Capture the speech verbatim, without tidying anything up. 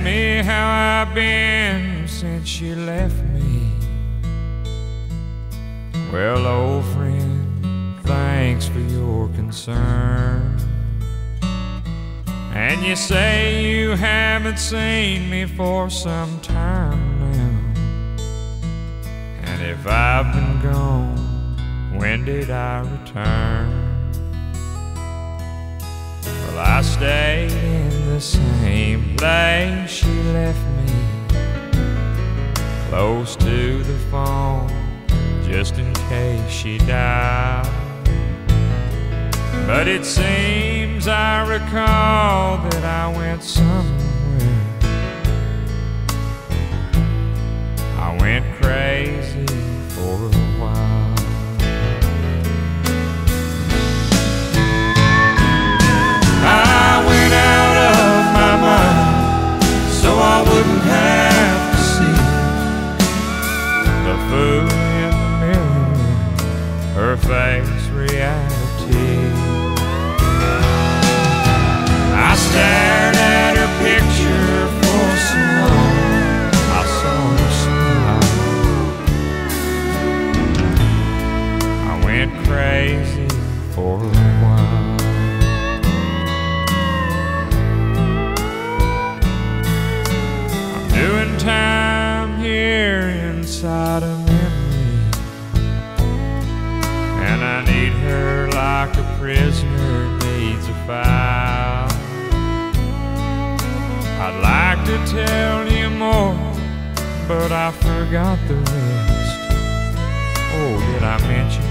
me how I've been since she left me. Well, old friend, thanks for your concern. And you say you haven't seen me for some time now. And if I've been gone, when did I return? Well, I stayed in the same place she left me, close to the phone, just in case she died. But it seems I recall that I went somewhere. I went crazy for a while. I went out of my mind so I wouldn't have to see the fool in the mirror, her face reality. I stared at her picture for so long, I saw her smile. I went crazy for a while. I'm doing time here inside a memory, and I need her like a prisoner needs a file. I'd like to tell you more, but I forgot the rest. Oh, did I mention